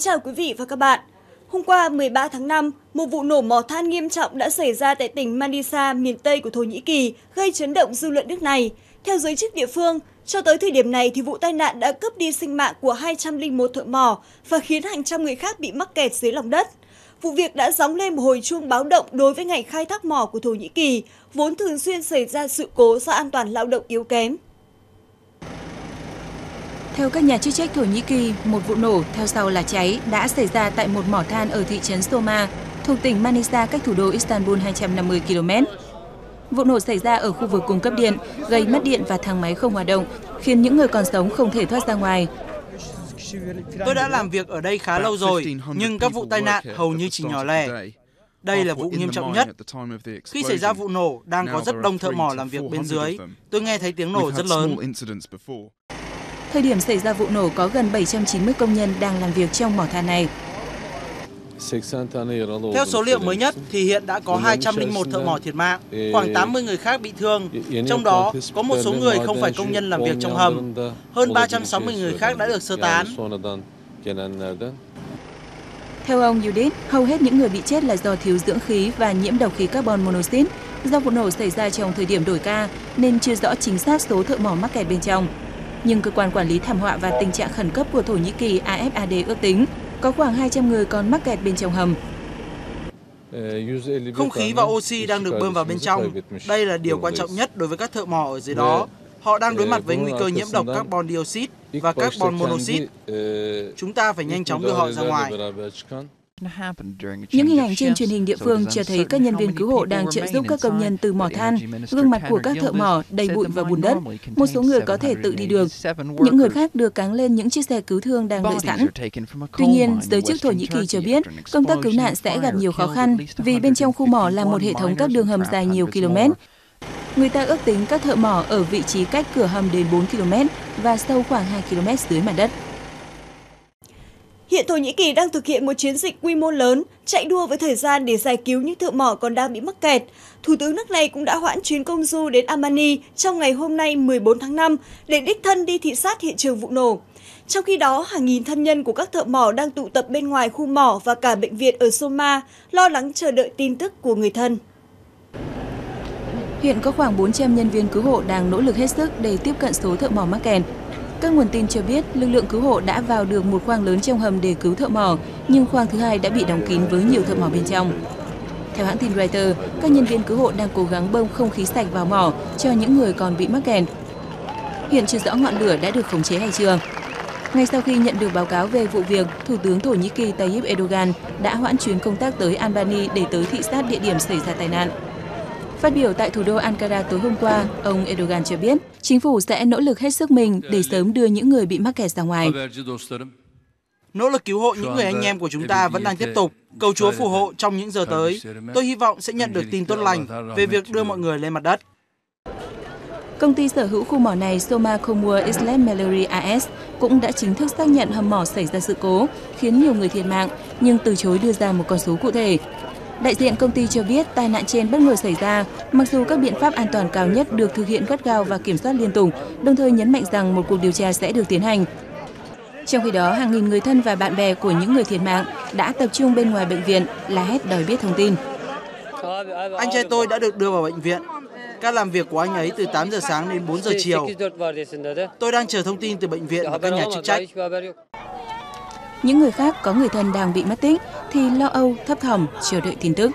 chào quý vị và các bạn. Hôm qua 13 tháng 5, một vụ nổ mỏ than nghiêm trọng đã xảy ra tại tỉnh Manisa, miền Tây của Thổ Nhĩ Kỳ, gây chấn động dư luận nước này. Theo giới chức địa phương, cho tới thời điểm này thì vụ tai nạn đã cướp đi sinh mạng của 201 thợ mỏ và khiến hàng trăm người khác bị mắc kẹt dưới lòng đất. Vụ việc đã gióng lên một hồi chuông báo động đối với ngành khai thác mỏ của Thổ Nhĩ Kỳ, vốn thường xuyên xảy ra sự cố do an toàn lao động yếu kém. Theo các nhà chức trách Thổ Nhĩ Kỳ, một vụ nổ theo sau là cháy đã xảy ra tại một mỏ than ở thị trấn Soma, thuộc tỉnh Manisa cách thủ đô Istanbul 250 km. Vụ nổ xảy ra ở khu vực cung cấp điện, gây mất điện và thang máy không hoạt động, khiến những người còn sống không thể thoát ra ngoài. Tôi đã làm việc ở đây khá lâu rồi, nhưng các vụ tai nạn hầu như chỉ nhỏ lẻ. Đây là vụ nghiêm trọng nhất. Khi xảy ra vụ nổ, đang có rất đông thợ mỏ làm việc bên dưới. Tôi nghe thấy tiếng nổ rất lớn. Thời điểm xảy ra vụ nổ có gần 790 công nhân đang làm việc trong mỏ than này. Theo số liệu mới nhất thì hiện đã có 201 thợ mỏ thiệt mạng, khoảng 80 người khác bị thương. Trong đó có một số người không phải công nhân làm việc trong hầm. Hơn 360 người khác đã được sơ tán. Theo ông Yudit, hầu hết những người bị chết là do thiếu dưỡng khí và nhiễm độc khí carbon monoxide. Do vụ nổ xảy ra trong thời điểm đổi ca nên chưa rõ chính xác số thợ mỏ mắc kẹt bên trong. Nhưng cơ quan quản lý thảm họa và tình trạng khẩn cấp của Thổ Nhĩ Kỳ AFAD ước tính có khoảng 200 người còn mắc kẹt bên trong hầm. Không khí và oxy đang được bơm vào bên trong. Đây là điều quan trọng nhất đối với các thợ mỏ ở dưới đó. Họ đang đối mặt với nguy cơ nhiễm độc carbon dioxide và carbon monoxide. Chúng ta phải nhanh chóng đưa họ ra ngoài. Những hình ảnh trên truyền hình địa phương cho thấy các nhân viên cứu hộ đang trợ giúp các công nhân từ mỏ than. Gương mặt của các thợ mỏ đầy bụi và bùn đất. Một số người có thể tự đi được. Những người khác được cáng lên những chiếc xe cứu thương đang đợi sẵn. Tuy nhiên, giới chức Thổ Nhĩ Kỳ cho biết công tác cứu nạn sẽ gặp nhiều khó khăn vì bên trong khu mỏ là một hệ thống các đường hầm dài nhiều km. Người ta ước tính các thợ mỏ ở vị trí cách cửa hầm đến 4 km và sâu khoảng 2 km dưới mặt đất. Hiện Thổ Nhĩ Kỳ đang thực hiện một chiến dịch quy mô lớn, chạy đua với thời gian để giải cứu những thợ mỏ còn đang bị mắc kẹt. Thủ tướng nước này cũng đã hoãn chuyến công du đến Amani trong ngày hôm nay 14 tháng 5 để đích thân đi thị sát hiện trường vụ nổ. Trong khi đó, hàng nghìn thân nhân của các thợ mỏ đang tụ tập bên ngoài khu mỏ và cả bệnh viện ở Soma, lo lắng chờ đợi tin tức của người thân. Hiện có khoảng 400 nhân viên cứu hộ đang nỗ lực hết sức để tiếp cận số thợ mỏ mắc kẹt. Các nguồn tin cho biết lực lượng cứu hộ đã vào được một khoang lớn trong hầm để cứu thợ mỏ, nhưng khoang thứ hai đã bị đóng kín với nhiều thợ mỏ bên trong. Theo hãng tin Reuters, các nhân viên cứu hộ đang cố gắng bơm không khí sạch vào mỏ cho những người còn bị mắc kẹt. Hiện chưa rõ ngọn lửa đã được khống chế hay chưa. Ngay sau khi nhận được báo cáo về vụ việc, Thủ tướng Thổ Nhĩ Kỳ Tayyip Erdogan đã hoãn chuyến công tác tới Albany để tới thị sát địa điểm xảy ra tai nạn. Phát biểu tại thủ đô Ankara tối hôm qua, ông Erdogan cho biết chính phủ sẽ nỗ lực hết sức mình để sớm đưa những người bị mắc kẹt ra ngoài. Nỗ lực cứu hộ những người anh em của chúng ta vẫn đang tiếp tục. Cầu Chúa phù hộ trong những giờ tới. Tôi hy vọng sẽ nhận được tin tốt lành về việc đưa mọi người lên mặt đất. Công ty sở hữu khu mỏ này Soma Khomua Islam Mallory AS cũng đã chính thức xác nhận hầm mỏ xảy ra sự cố, khiến nhiều người thiệt mạng, nhưng từ chối đưa ra một con số cụ thể. Đại diện công ty cho biết tai nạn trên bất ngờ xảy ra, mặc dù các biện pháp an toàn cao nhất được thực hiện gắt gao và kiểm soát liên tục, đồng thời nhấn mạnh rằng một cuộc điều tra sẽ được tiến hành. Trong khi đó, hàng nghìn người thân và bạn bè của những người thiệt mạng đã tập trung bên ngoài bệnh viện, la hét đòi biết thông tin. Anh trai tôi đã được đưa vào bệnh viện. Các làm việc của anh ấy từ 8 giờ sáng đến 4 giờ chiều. Tôi đang chờ thông tin từ bệnh viện và các nhà chức trách. Những người khác có người thân đang bị mất tích thì lo âu, thấp thỏm chờ đợi tin tức.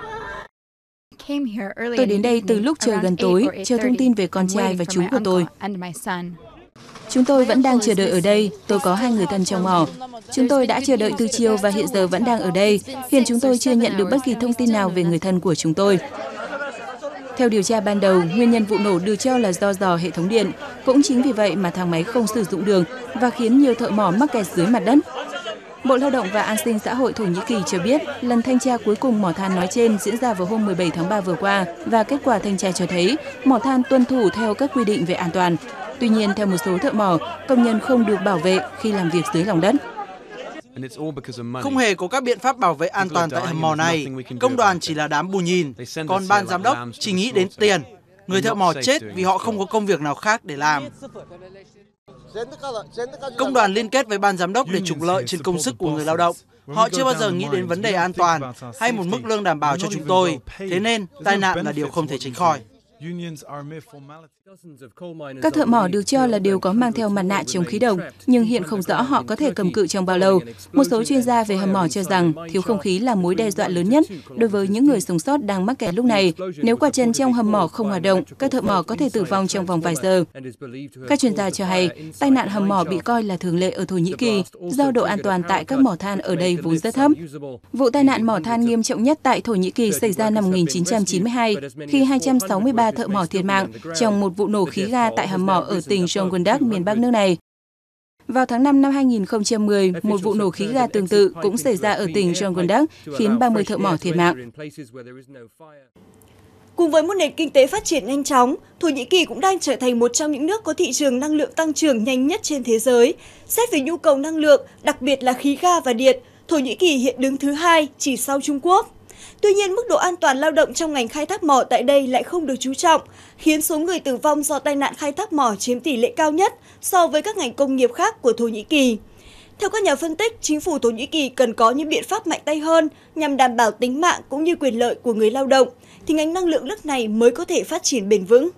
Tôi đến đây từ lúc trời gần tối, chờ thông tin về con trai và chú của tôi. Chúng tôi vẫn đang chờ đợi ở đây, tôi có 2 người thân trong mỏ. Chúng tôi đã chờ đợi từ chiều và hiện giờ vẫn đang ở đây. Hiện chúng tôi chưa nhận được bất kỳ thông tin nào về người thân của chúng tôi. Theo điều tra ban đầu, nguyên nhân vụ nổ được cho là do rò hệ thống điện. Cũng chính vì vậy mà thang máy không sử dụng được và khiến nhiều thợ mỏ mắc kẹt dưới mặt đất. Bộ Lao động và An sinh xã hội Thổ Nhĩ Kỳ cho biết lần thanh tra cuối cùng mỏ than nói trên diễn ra vào hôm 17 tháng 3 vừa qua và kết quả thanh tra cho thấy mỏ than tuân thủ theo các quy định về an toàn. Tuy nhiên, theo một số thợ mỏ, công nhân không được bảo vệ khi làm việc dưới lòng đất. Không hề có các biện pháp bảo vệ an toàn tại hầm mỏ này. Công đoàn chỉ là đám bù nhìn, còn ban giám đốc chỉ nghĩ đến tiền. Người thợ mỏ chết vì họ không có công việc nào khác để làm. Công đoàn liên kết với ban giám đốc để trục lợi trên công sức của người lao động. Họ chưa bao giờ nghĩ đến vấn đề an toàn hay một mức lương đảm bảo cho chúng tôi. Thế nên, tai nạn là điều không thể tránh khỏi. Các thợ mỏ được cho là đều có mang theo mặt nạ chống khí độc, nhưng hiện không rõ họ có thể cầm cự trong bao lâu. Một số chuyên gia về hầm mỏ cho rằng thiếu không khí là mối đe dọa lớn nhất đối với những người sống sót đang mắc kẹt lúc này. Nếu quạt trần trong hầm mỏ không hoạt động, các thợ mỏ có thể tử vong trong vòng vài giờ. Các chuyên gia cho hay, tai nạn hầm mỏ bị coi là thường lệ ở Thổ Nhĩ Kỳ do độ an toàn tại các mỏ than ở đây vốn rất thấp. Vụ tai nạn mỏ than nghiêm trọng nhất tại Thổ Nhĩ Kỳ xảy ra năm 1992 khi 263 thợ mỏ thiệt mạng trong một vụ nổ khí ga tại hầm mỏ ở tỉnh Zonguldak, miền Bắc nước này. Vào tháng 5 năm 2010, một vụ nổ khí ga tương tự cũng xảy ra ở tỉnh Zonguldak, khiến 30 thợ mỏ thiệt mạng. Cùng với một nền kinh tế phát triển nhanh chóng, Thổ Nhĩ Kỳ cũng đang trở thành một trong những nước có thị trường năng lượng tăng trưởng nhanh nhất trên thế giới. Xét về nhu cầu năng lượng, đặc biệt là khí ga và điện, Thổ Nhĩ Kỳ hiện đứng thứ 2 chỉ sau Trung Quốc. Tuy nhiên, mức độ an toàn lao động trong ngành khai thác mỏ tại đây lại không được chú trọng, khiến số người tử vong do tai nạn khai thác mỏ chiếm tỷ lệ cao nhất so với các ngành công nghiệp khác của Thổ Nhĩ Kỳ. Theo các nhà phân tích, chính phủ Thổ Nhĩ Kỳ cần có những biện pháp mạnh tay hơn nhằm đảm bảo tính mạng cũng như quyền lợi của người lao động, thì ngành năng lượng nước này mới có thể phát triển bền vững.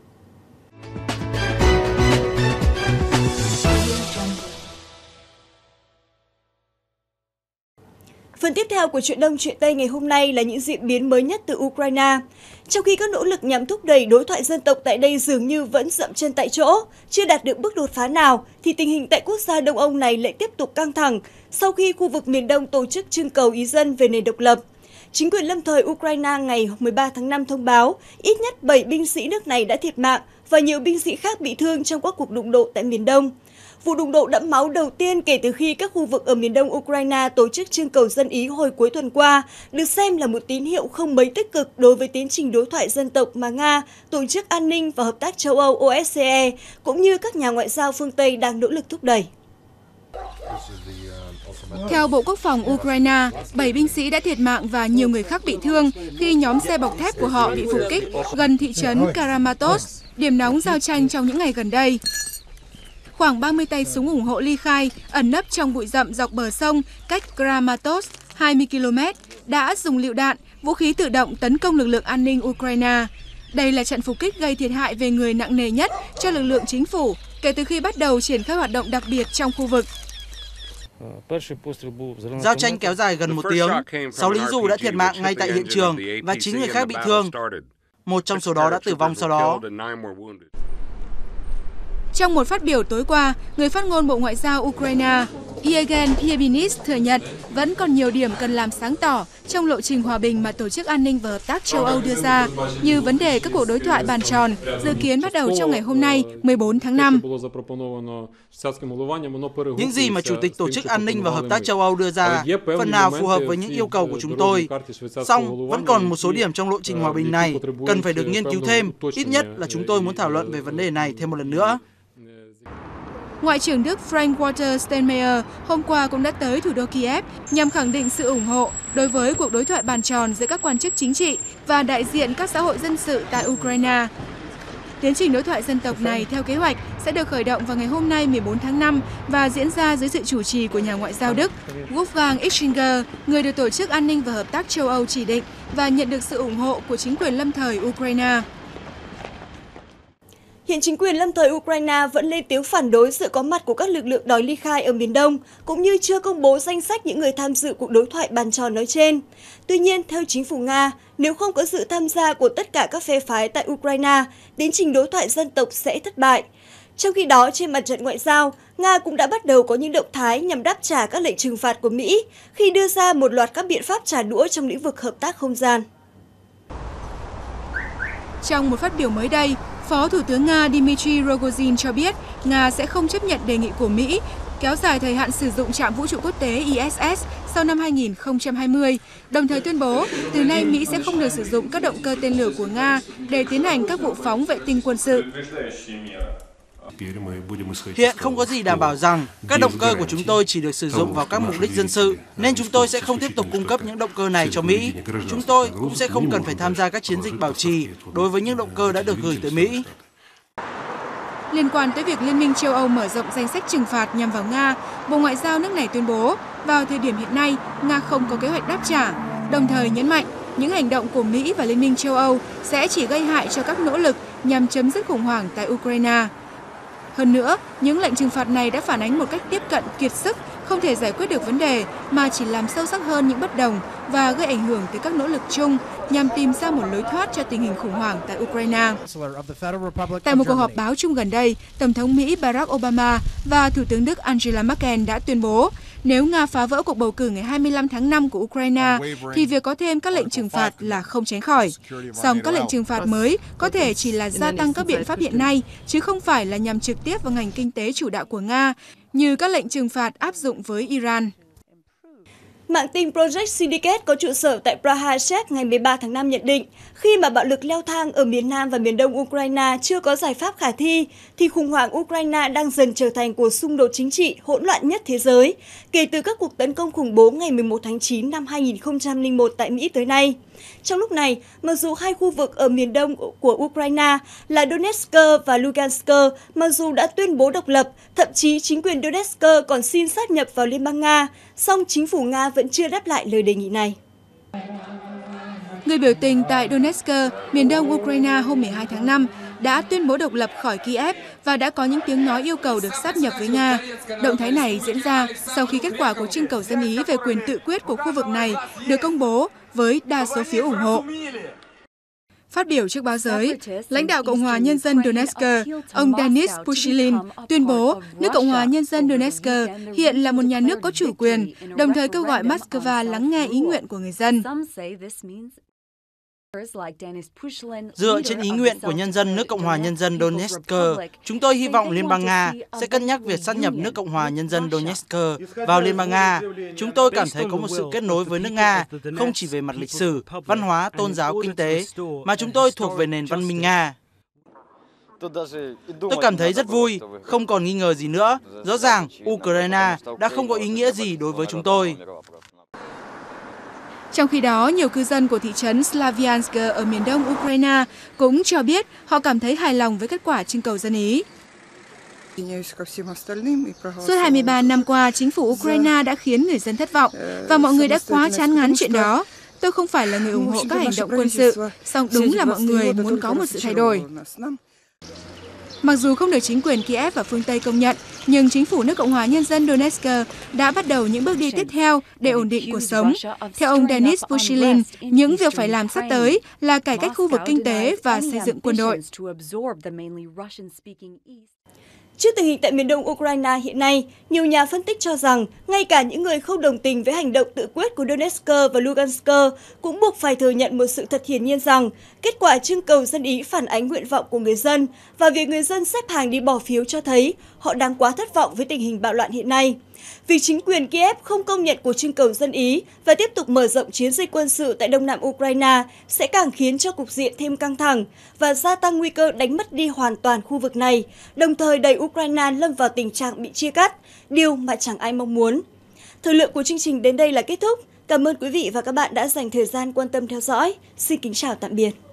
Phần tiếp theo của Chuyện Đông Chuyện Tây ngày hôm nay là những diễn biến mới nhất từ Ukraine. Trong khi các nỗ lực nhằm thúc đẩy đối thoại dân tộc tại đây dường như vẫn dậm chân tại chỗ, chưa đạt được bước đột phá nào, thì tình hình tại quốc gia Đông Âu này lại tiếp tục căng thẳng sau khi khu vực miền Đông tổ chức trưng cầu ý dân về nền độc lập. Chính quyền lâm thời Ukraine ngày 13 tháng 5 thông báo ít nhất 7 binh sĩ nước này đã thiệt mạng và nhiều binh sĩ khác bị thương trong các cuộc đụng độ tại miền Đông. Vụ đụng độ đẫm máu đầu tiên kể từ khi các khu vực ở miền đông Ukraine tổ chức trưng cầu dân Ý hồi cuối tuần qua, được xem là một tín hiệu không mấy tích cực đối với tiến trình đối thoại dân tộc mà Nga, Tổ chức An ninh và Hợp tác châu Âu OSCE, cũng như các nhà ngoại giao phương Tây đang nỗ lực thúc đẩy. Theo Bộ Quốc phòng Ukraine, 7 binh sĩ đã thiệt mạng và nhiều người khác bị thương khi nhóm xe bọc thép của họ bị phục kích gần thị trấn Kramatorsk, điểm nóng giao tranh trong những ngày gần đây. Khoảng 30 tay súng ủng hộ ly khai ẩn nấp trong bụi rậm dọc bờ sông cách Kramatorsk 20 km đã dùng lựu đạn, vũ khí tự động tấn công lực lượng an ninh Ukraine. Đây là trận phục kích gây thiệt hại về người nặng nề nhất cho lực lượng chính phủ kể từ khi bắt đầu triển khai hoạt động đặc biệt trong khu vực. Giao tranh kéo dài gần 1 tiếng, 6 lính dù đã thiệt mạng ngay tại hiện trường và 9 người khác bị thương. Một trong số đó đã tử vong sau đó. Trong một phát biểu tối qua, người phát ngôn Bộ Ngoại giao Ukraine Yevgeny Prigozhin thừa nhận vẫn còn nhiều điểm cần làm sáng tỏ trong lộ trình hòa bình mà Tổ chức An ninh và Hợp tác châu Âu đưa ra, như vấn đề các cuộc đối thoại bàn tròn dự kiến bắt đầu trong ngày hôm nay, 14 tháng 5. Những gì mà Chủ tịch Tổ chức An ninh và Hợp tác châu Âu đưa ra phần nào phù hợp với những yêu cầu của chúng tôi. Song, vẫn còn một số điểm trong lộ trình hòa bình này cần phải được nghiên cứu thêm, ít nhất là chúng tôi muốn thảo luận về vấn đề này thêm một lần nữa. Ngoại trưởng Đức Frank-Walter Steinmeier hôm qua cũng đã tới thủ đô Kiev nhằm khẳng định sự ủng hộ đối với cuộc đối thoại bàn tròn giữa các quan chức chính trị và đại diện các xã hội dân sự tại Ukraine. Tiến trình đối thoại dân tộc này theo kế hoạch sẽ được khởi động vào ngày hôm nay 14 tháng 5 và diễn ra dưới sự chủ trì của nhà ngoại giao Đức Wolfgang Ischinger, người được Tổ chức An ninh và Hợp tác châu Âu chỉ định và nhận được sự ủng hộ của chính quyền lâm thời Ukraine. Hiện chính quyền lâm thời Ukraine vẫn lên tiếng phản đối sự có mặt của các lực lượng đòi ly khai ở miền Đông, cũng như chưa công bố danh sách những người tham dự cuộc đối thoại bàn tròn nói trên. Tuy nhiên, theo chính phủ Nga, nếu không có sự tham gia của tất cả các phe phái tại Ukraine, tiến trình đối thoại dân tộc sẽ thất bại. Trong khi đó, trên mặt trận ngoại giao, Nga cũng đã bắt đầu có những động thái nhằm đáp trả các lệnh trừng phạt của Mỹ khi đưa ra một loạt các biện pháp trả đũa trong lĩnh vực hợp tác không gian. Trong một phát biểu mới đây, Phó Thủ tướng Nga Dmitry Rogozin cho biết Nga sẽ không chấp nhận đề nghị của Mỹ kéo dài thời hạn sử dụng trạm vũ trụ quốc tế ISS sau năm 2020, đồng thời tuyên bố từ nay Mỹ sẽ không được sử dụng các động cơ tên lửa của Nga để tiến hành các vụ phóng vệ tinh quân sự. Hiện không có gì đảm bảo rằng các động cơ của chúng tôi chỉ được sử dụng vào các mục đích dân sự, nên chúng tôi sẽ không tiếp tục cung cấp những động cơ này cho Mỹ. Chúng tôi cũng sẽ không cần phải tham gia các chiến dịch bảo trì đối với những động cơ đã được gửi tới Mỹ. Liên quan tới việc Liên minh châu Âu mở rộng danh sách trừng phạt nhằm vào Nga, Bộ Ngoại giao nước này tuyên bố vào thời điểm hiện nay, Nga không có kế hoạch đáp trả, đồng thời nhấn mạnh những hành động của Mỹ và Liên minh châu Âu sẽ chỉ gây hại cho các nỗ lực nhằm chấm dứt khủng hoảng tại Ukraine. Hơn nữa, những lệnh trừng phạt này đã phản ánh một cách tiếp cận kiệt sức, không thể giải quyết được vấn đề mà chỉ làm sâu sắc hơn những bất đồng và gây ảnh hưởng tới các nỗ lực chung nhằm tìm ra một lối thoát cho tình hình khủng hoảng tại Ukraine. Tại một cuộc họp báo chung gần đây, Tổng thống Mỹ Barack Obama và Thủ tướng Đức Angela Merkel đã tuyên bố nếu Nga phá vỡ cuộc bầu cử ngày 25 tháng 5 của Ukraine, thì việc có thêm các lệnh trừng phạt là không tránh khỏi. Song các lệnh trừng phạt mới có thể chỉ là gia tăng các biện pháp hiện nay, chứ không phải là nhằm trực tiếp vào ngành kinh tế chủ đạo của Nga, như các lệnh trừng phạt áp dụng với Iran. Mạng tin Project Syndicate có trụ sở tại Praha, Czech ngày 13 tháng 5 nhận định, khi mà bạo lực leo thang ở miền Nam và miền Đông Ukraine chưa có giải pháp khả thi, thì khủng hoảng Ukraine đang dần trở thành cuộc xung đột chính trị hỗn loạn nhất thế giới, kể từ các cuộc tấn công khủng bố ngày 11 tháng 9 năm 2001 tại Mỹ tới nay. Trong lúc này, mặc dù hai khu vực ở miền đông của Ukraine là Donetsk và Lugansk, mặc dù đã tuyên bố độc lập, thậm chí chính quyền Donetsk còn xin sáp nhập vào Liên bang Nga, song chính phủ Nga vẫn chưa đáp lại lời đề nghị này. Người biểu tình tại Donetsk, miền đông Ukraine hôm 12 tháng 5 đã tuyên bố độc lập khỏi Kiev và đã có những tiếng nói yêu cầu được sáp nhập với Nga. Động thái này diễn ra sau khi kết quả cuộc trưng cầu dân Ý về quyền tự quyết của khu vực này được công bố với đa số phiếu ủng hộ. Phát biểu trước báo giới, lãnh đạo Cộng hòa Nhân dân Donetsk, ông Denis Pushilin tuyên bố nước Cộng hòa Nhân dân Donetsk hiện là một nhà nước có chủ quyền, đồng thời kêu gọi Moscow lắng nghe ý nguyện của người dân. Dựa trên ý nguyện của nhân dân nước Cộng hòa Nhân dân Donetsk, chúng tôi hy vọng Liên bang Nga sẽ cân nhắc việc sáp nhập nước Cộng hòa Nhân dân Donetsk vào Liên bang Nga. Chúng tôi cảm thấy có một sự kết nối với nước Nga, không chỉ về mặt lịch sử, văn hóa, tôn giáo, kinh tế, mà chúng tôi thuộc về nền văn minh Nga. Tôi cảm thấy rất vui, không còn nghi ngờ gì nữa. Rõ ràng, Ukraine đã không có ý nghĩa gì đối với chúng tôi. Trong khi đó, nhiều cư dân của thị trấn Slaviansk ở miền đông Ukraine cũng cho biết họ cảm thấy hài lòng với kết quả trưng cầu dân Ý. Suốt 23 năm qua, chính phủ Ukraine đã khiến người dân thất vọng và mọi người đã quá chán ngán chuyện đó. Tôi không phải là người ủng hộ các hành động quân sự, song đúng là mọi người muốn có một sự thay đổi. Mặc dù không được chính quyền Kiev và phương Tây công nhận, nhưng chính phủ nước Cộng hòa Nhân dân Donetsk đã bắt đầu những bước đi tiếp theo để ổn định cuộc sống. Theo ông Denis Pushilin, những việc phải làm sắp tới là cải cách khu vực kinh tế và xây dựng quân đội. Trước tình hình tại miền đông Ukraine hiện nay, nhiều nhà phân tích cho rằng ngay cả những người không đồng tình với hành động tự quyết của Donetsk và Lugansk cũng buộc phải thừa nhận một sự thật hiển nhiên rằng kết quả trưng cầu dân Ý phản ánh nguyện vọng của người dân và việc người dân xếp hàng đi bỏ phiếu cho thấy họ đang quá thất vọng với tình hình bạo loạn hiện nay. Việc chính quyền Kiev không công nhận cuộc trưng cầu dân Ý và tiếp tục mở rộng chiến dịch quân sự tại đông nam Ukraine sẽ càng khiến cho cục diện thêm căng thẳng và gia tăng nguy cơ đánh mất đi hoàn toàn khu vực này, đồng thời đẩy Ukraine lâm vào tình trạng bị chia cắt, điều mà chẳng ai mong muốn. Thời lượng của chương trình đến đây là kết thúc. Cảm ơn quý vị và các bạn đã dành thời gian quan tâm theo dõi. Xin kính chào tạm biệt.